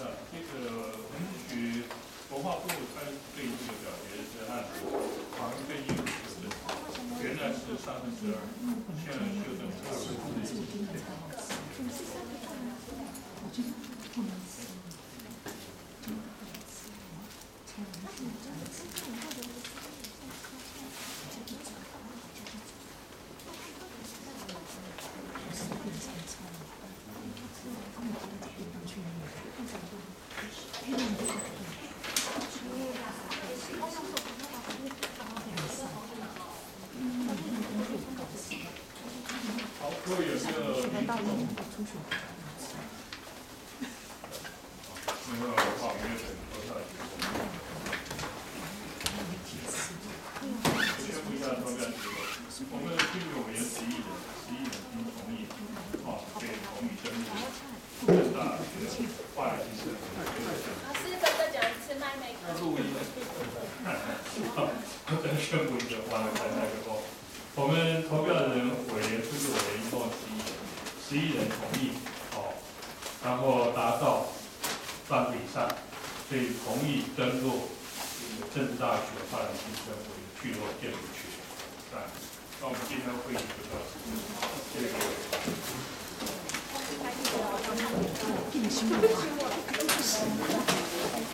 这个文学文化部它对这个表决是按法律规定就是原来是32，现在修正好，各位有这个运动，没有的话，我们就等投票结果。宣布一下投票结果。我们批准委员11人并同意，被同意登录正大学化学系。 老师，再讲一次麦麦克。 录音。再宣布一个完了才那个后。我们投票的人委员出具委员一共11人同意，然后达到半数以上，所以同意登录政治大学发展新生为聚落建筑区。那我们今天会议就到此结束，谢谢各位。